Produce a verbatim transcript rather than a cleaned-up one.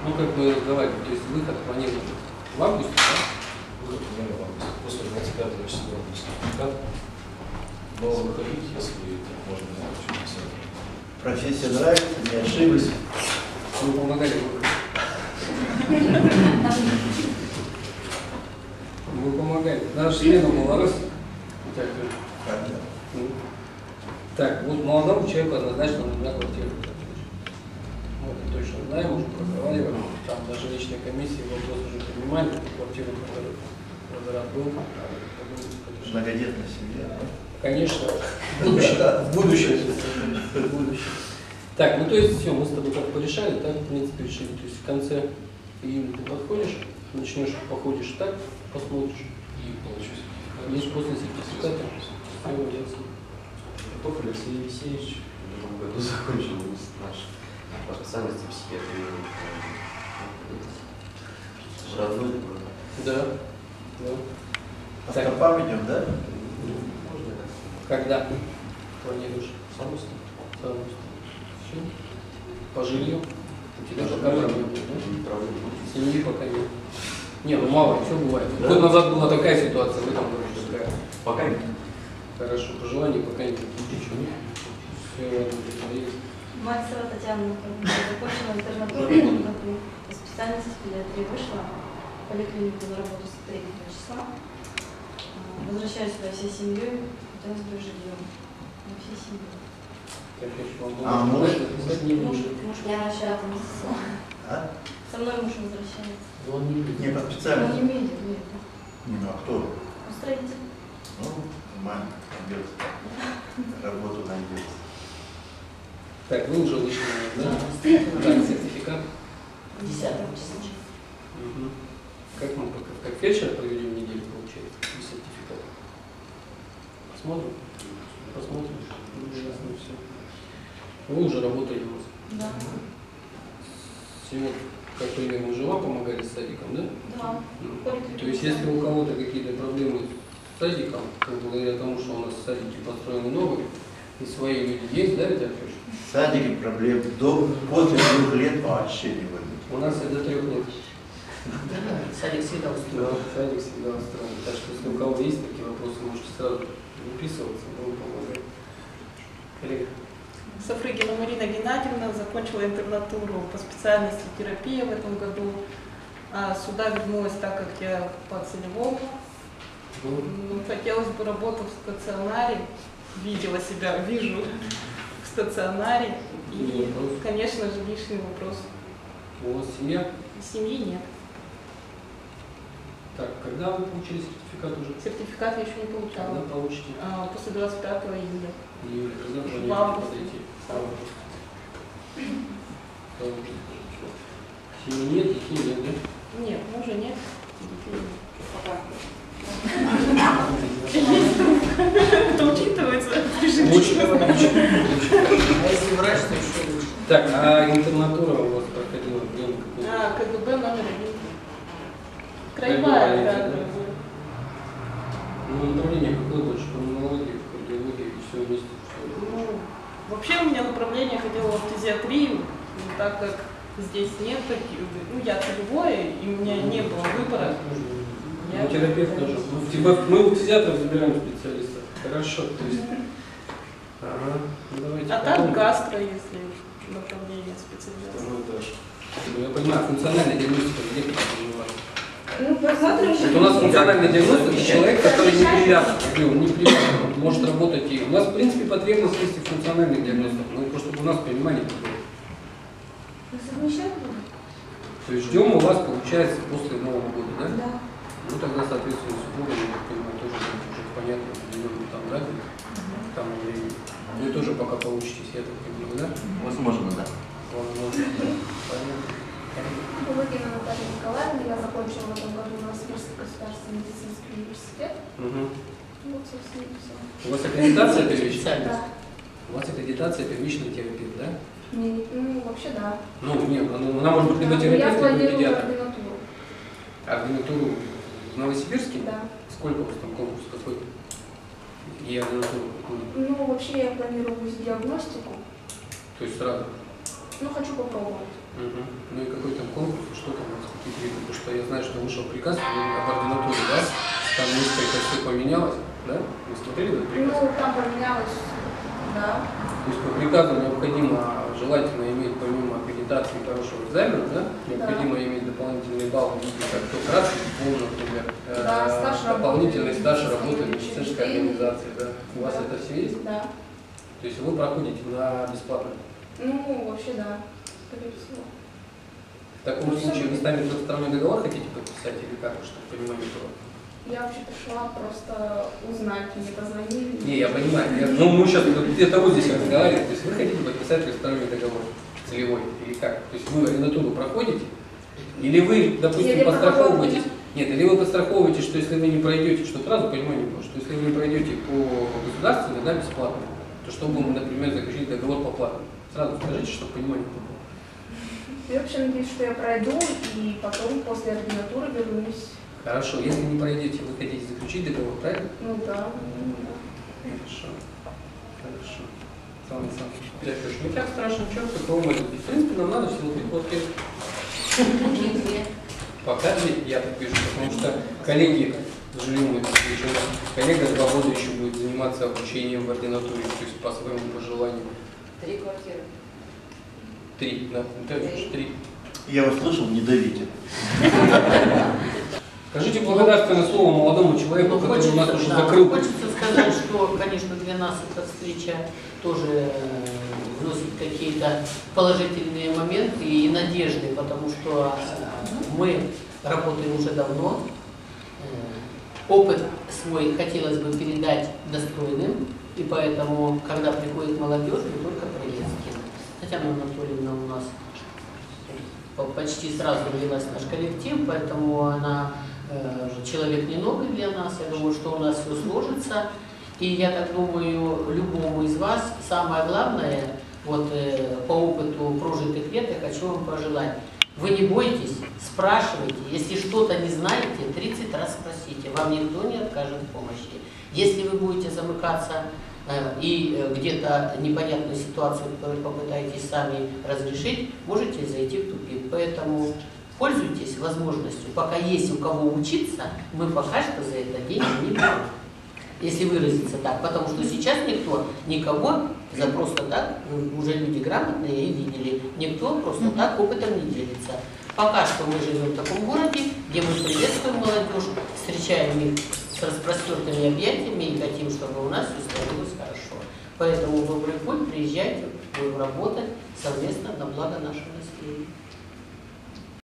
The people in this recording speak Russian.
Ну, как мы разговаривали, то есть выход планируем в августе, да? Выход планируем в августе. После двадцать пятого числа сертификат. Но выходить, если можно, очень писать. Профессия нравится, не ошиблись. Вы помогали выходить. Вы помогали. Наш Лена Малорос. Так, вот молодому человеку однозначно нужна квартира. Мы это точно знаем, уже проговаривали. Там даже личной комиссии вопрос уже принимали, квартиру, которую возврат был. Многодетная семья. Конечно, в будущем. В будущем. В будущем. Так, ну то есть все, мы с тобой как порешали, так в принципе решили. То есть в конце июля ты подходишь, начнешь, походишь так, посмотришь. И получу сертификат. Лишь после сертификата все ясно. Попов Алексей Евсеевич в этом году закончил наш по специальности психиатрии. Родной город. Да. Да. Автопам идем, да? Можно? Когда планируешь? С августа. С августа. Все. По жилью. У тебя пока проблем нет, да? Не проблема. Семьи пока нет. Не, ну мало, все бывает. Да? Год назад была такая ситуация, в этом году такая. Пока нет. Хорошо, пожеланий пока нет. Ничего. Все, есть. Мальцева Татьяна закончила интернатуру в этом году. По специальности педиатрии вышла. В поликлинику на работу с третьего числа. Возвращаюсь сюда всей семьей. Хотелось бы жильем. На всей семьей. А муж? Муж, муж не возвращается. А? Со мной муж возвращается. Он не видит. Не по Он специальности. не видит, нет. Не, ну а кто? Он строитель. Ну, нормально, найдется. Работу найдется. Так, вы уже вышли, да? Так, сертификат. десятого числа. Угу. Как мы как, как фельдшер проведем неделю, получается, без сертификата? Посмотрим? Посмотрим. Ясно, все. Вы уже работали у нас. Да. Сегодня, как примерно, жила, помогали с садиком, да? Да. Ну, то есть, если у кого-то какие-то проблемы с садиком, то благодаря тому, что у нас садики построены новые, и свои люди есть, да, ведь, Аркаш? В садике проблем до после двух лет вообще не будет. У нас и до трех нет. Да, садик всегда устроен. Да, садик всегда устроен. Так что, если у кого есть такие вопросы, можете сразу выписываться, мы вам помогаем. Коллега. Сафрыгина Марина Геннадьевна закончила интернатуру по специальности терапия в этом году. А сюда вернулась, так как я по целевому. Ну, хотелось бы работать в стационаре. Видела себя, вижу в стационаре. И, конечно же, лишний вопрос. У вас семья? Семьи нет. Так, когда вы получили сертификат уже? Сертификат я еще не получала. Когда получите? А, после двадцать пятого июля. Июля, когда В планируете августе. подойти? В августе. В августе. Семьи нет, детей нет, да? Нет, мужа нет. Детей нет. Пока. Это учитывается? Очень, очень. А если врач, то еще лучше. Так, а интернатура у вас проходила где? А, КГБ номер один. Краевая, Краевая, да? да. Ну, направление какое больше? Пульмонология, кардиология и все вместе? Ну, вообще у меня направление хотела в фтизиатрию, но так как здесь нет таких, ну я целевое, и у меня не было выбора. Я... Ну, терапевт тоже. Ну, типа, мы у фтизиатров забираем специалистов. Хорошо, то есть. Ага, ну, давайте. А потом. так гастро, если направление специализации. Второй этаж. Я понимаю, функциональная диагностика где называется? Ну, посмотрим. Это у нас функциональный диагностик, это человек, который не привязан, он не привязан, он может работать и у нас, в принципе, потребность есть и в функциональных диагностиках, но просто чтобы у нас понимание было. Вы совмещать будете? То есть ждем у вас, получается, после Нового года, да? Да. Ну тогда, соответственно, супруга, я так понимаю, тоже будет уже понятно, определенно там, да? Там времени. Вы тоже пока получитесь, я так понимаю, да? Возможно, да. Возможно, да. Понятно. Булыгина Наталья Николаевна, я закончила в этом году Новосибирский государственный медицинский университет. Угу. Вот, собственно, и все. У вас аккредитация первичная? Да. У вас аккредитация первичный терапевт, да? Не, ну, вообще да. Ну, нет, она, она может быть либо Я терапевт, либо планирую педиатр. ординатуру. Ординатуру в Новосибирске? Да. Сколько у вас там конкурс какой? И ординатуру какую? Ну, вообще я планирую диагностику. То есть сразу? Ну, хочу попробовать. Угу. Ну и какой там конкурс, что там, какие-то виды? Потому что я знаю, что вышел приказ об ординатуре, да? Там несколько все поменялось, да? Вы смотрели этот приказ? Ну, там поменялось, да. То есть по приказу необходимо, желательно иметь помимо аккредитации хорошего экзамена, да? Необходимо да. иметь дополнительный балл в виде как то раз, диплом, например, да, э, стаж дополнительный работы, стаж работы в медицинской организации, да? У вас да. это все есть? Да. То есть вы проходите на бесплатно? Ну, вообще да, скорее всего. В таком ну, случае вы с нами двухсторонний договор хотите подписать или как, чтобы понимание было? Я вообще пришла просто узнать, мне позвонили. Не, я понимаю. Я, ну, мы сейчас это вот здесь разговариваем. То есть вы хотите подписать двухсторонний договор целевой или как? То есть вы арендатуру проходите? Или вы, допустим, подстраховываетесь? Нет, или вы подстраховываете, что если вы не пройдете, что сразу понимание было, что если вы не пройдете по государственной, да, бесплатно, то чтобы мы, например, заключили договор по платному. Сразу скажите, чтобы понимание было. Я вообще надеюсь, что я пройду и потом после ординатуры вернусь. Хорошо, если не пройдете, вы хотите заключить договор, правильно? Ну да. Хорошо. Хорошо. Сан Саныч, не так страшно, что такого может быть. В принципе, нам надо всего три платки. Пока я так вижу, потому что коллеги, к сожалению, коллега два года еще будет заниматься обучением в ординатуре, то есть по своему пожеланию. Три квартиры. Три, да, три. три. Я вас слышал, не давите. Скажите благодарственное слово молодому человеку, ну, который хочется, у нас уже да, закрыл. Хочется сказать, что, конечно, для нас эта встреча тоже вносит какие-то положительные моменты и надежды, потому что мы работаем уже давно. Опыт свой хотелось бы передать достойным, и поэтому, когда приходит молодежь, мы только приветствуем. Татьяна Анатольевна у нас почти сразу влилась в наш коллектив, поэтому она э, человек не новый для нас. Я думаю, что у нас все сложится. И я так думаю, любому из вас самое главное, вот э, по опыту прожитых лет, я хочу вам пожелать. Вы не бойтесь, спрашивайте. Если что-то не знаете, тридцать раз спросите. Вам никто не откажет в помощи. Если вы будете замыкаться и где-то непонятную ситуацию попытаетесь сами разрешить, можете зайти в тупик. Поэтому пользуйтесь возможностью. Пока есть у кого учиться, мы пока что за это деньги не берем. Если выразиться так. Потому что сейчас никто, никого за просто так, уже люди грамотные и видели, никто просто так опытом не делится. Пока что мы живем в таком городе, где мы приветствуем молодежь, встречаем их с распростертыми объятиями и хотим, чтобы у нас все сложилось хорошо. Поэтому в Добрый путь приезжайте, будем работать совместно на благо нашего населения.